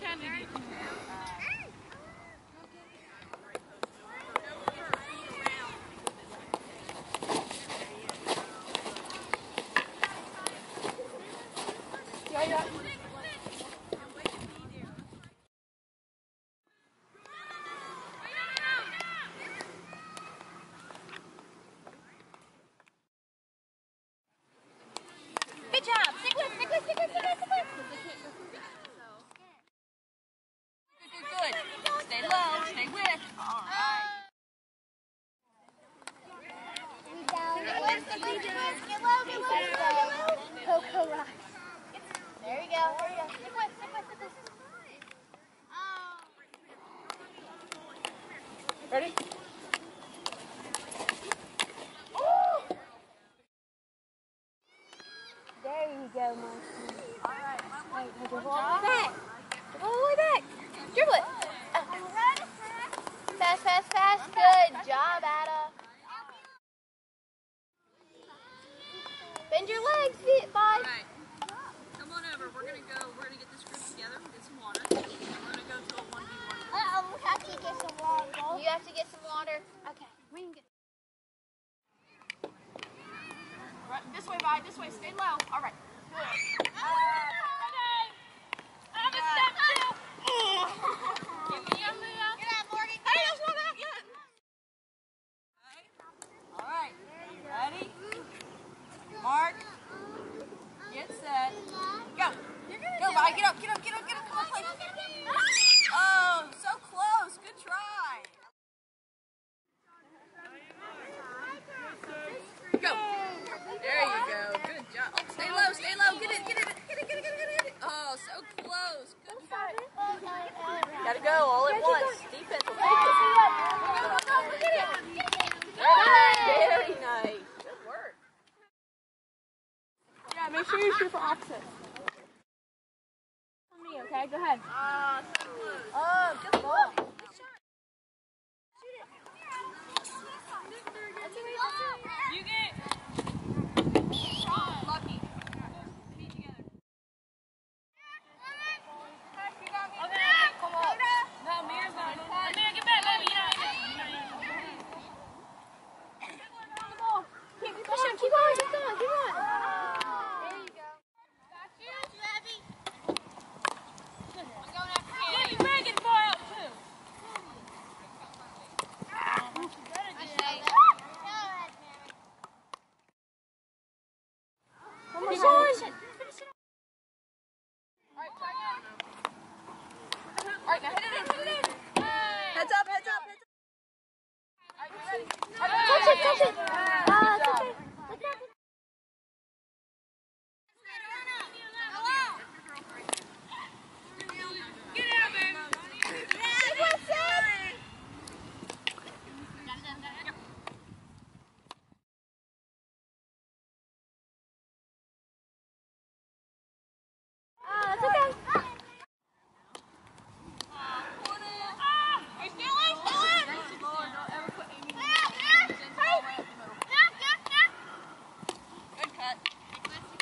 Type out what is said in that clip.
Good job. Stick with. Good. Stay low. Stay with. All right. Get low. Coco Rock. There you go. Stick with. Ready? There you go, Monkey. All right. Dribble all the way back. Dribble it. Fast. Good job, Ada. Bend your legs, Bye. All right. Come on over. We're gonna get this group together. We'll get some water. And we're gonna go to a 1v1. We have to get some water. You have to get some water. Okay. We can get. Right, this way, Vi. This way. Stay low. All right. Good. I'm a step two. Get out, Morgan. Hey, that's not out yet. All right. Ready? Mark. Get set. Go. Go, Vi. Get up. Come on, play. Oh, so close. Good try. Go. There you go. Good job. Oh, stay low. Get it. Oh, so close. Good try. Gotta go all at once. Defense will take it. Very nice. Good work. Yeah, make sure you shoot for access. On me, okay? Go ahead. So close. Oh, good ball. You get lucky. Feet together. Okay, come on. No, Mira's not. Mira, get back, baby. Keep going. There you go. I'm going after you. Look, you're ready to get the ball out, too. Finish it. All right, now hit it in. Heads up. All right, you ready? Touch it. Good job. Get out, baby. It's okay. Good cut.